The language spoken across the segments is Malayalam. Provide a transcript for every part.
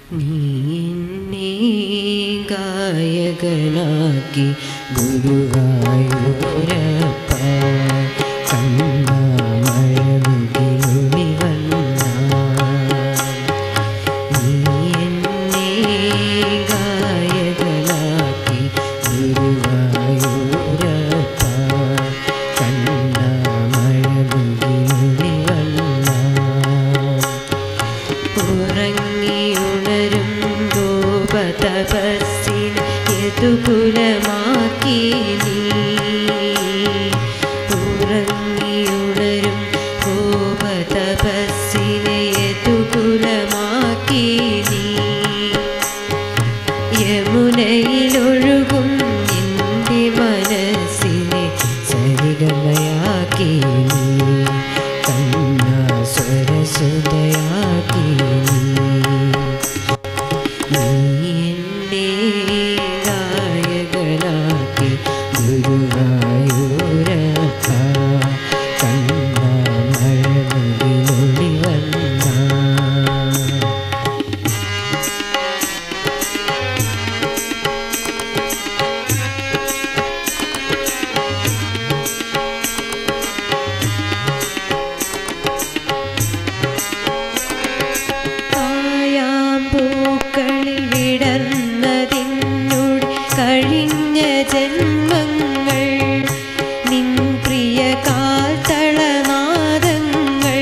നീ ഗായകനാക്കി ഗുരുവായൂരപ്പ കണ്ണമഴമുകിലുളി വന്ന നീ എന്നെ ഗായകനാക്കി ഗുരുവായൂരപ്പ കണ്ണമഴമുകിലുളി വന്ന ഉറങ്ങിയുണരും ഗോപതപസ്സിന് യദുകുലമാക്കി നീ ഉറങ്ങിയുണരും ഗോപതപസ്സിന് യദുകുലമാക്കി നീ യമുനയിലൊഴുകും നിന്റെ മനസ്സിനെ സരിഗമയാക്കി നീ കണ്ണാസ്വരസുതയാക്കി നീ എന്നെ ഗായകനാക്കി ഗുരുവായൂരപ്പ കണ്ണമഴമുകിലുളി വന്ന പൂക്കളിൽ വിടർന്നതിന്നോട് കഴിഞ്ഞ ജന്മങ്ങൾ നിൻ പ്രിയ കാൽത്തളനാദങ്ങൾ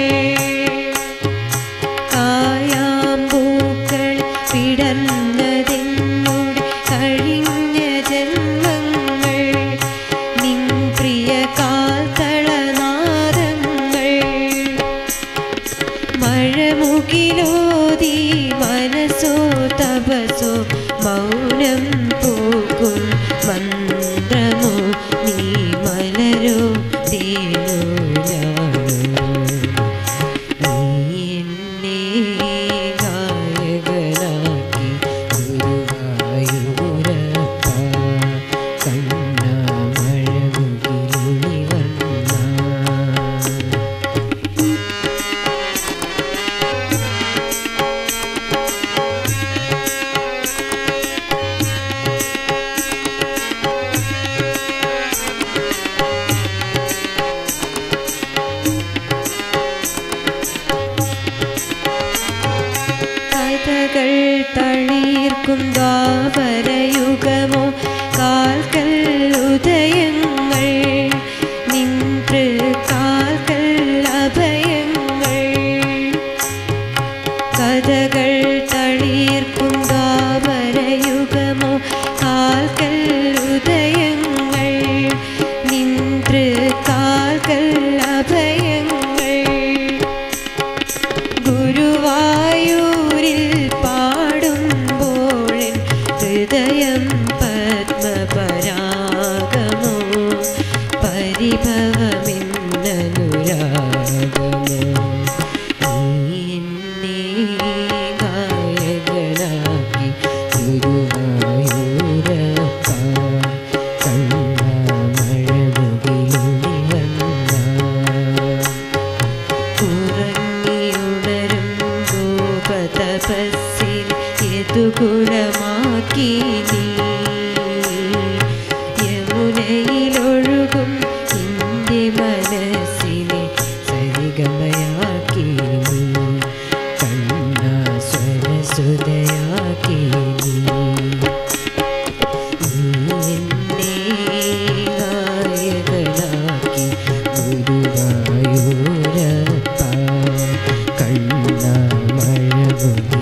കായാമ്പൂക്കൾ വിടർന്നതിന്നോട് കഴിഞ്ഞ ജന്മങ്ങൾ നിൻ പ്രിയ കാൽത്തളനാദങ്ങൾ മഴമുകിലോതി മനസ്സോ തപസോ മൗനം പൂക്കും മന്ത്രമോ നീ മലരോ തേനോ ഞാനോ നീ എന്നെ ഗായകനാക്കി ഗുരുവായൂരപ്പ കണ്ണമഴമുകിലുളി വന്ന കഥകൾ തളീർക്കും ദ്വാപരയുഗമോ കാൽക്കൽ ഉദയങ്ങൾ നിன்று കാൽക്കൽ അഭയങ്ങൾ കഥകൾ തളീർക്കും ദ്വാപരയുഗമോ കാൽക്കൽ ഉദയങ്ങൾ നിன்று കാൽക്കൽ അഭയങ്ങൾ ഗുരുവായൂരിൽ പാടുമ്പോൾ ഹൃദയം പത്മപരാഗമോ പരിഭവമെന്നനുരാഗമോ നീ എന്നെ ഗായകനാക്കി ഗുരുവായൂരപ്പ കണ്ണമഴമുകിലുളി വന്ന ഉറങ്ങിയുണരും ഗോപതപസ്സിൽ യദുകുലമാക്കി നീ യമുനയിലൊഴുകും നിന്റെ മനസ്സിനെ സരിഗമയാക്കി നീ കണ്ണാസ്വരസുതയാക്കി നീ എന്നെ ഗായകനാക്കി ഗുരുവായൂരപ്പ കണ്ണമഴമുകിലുളി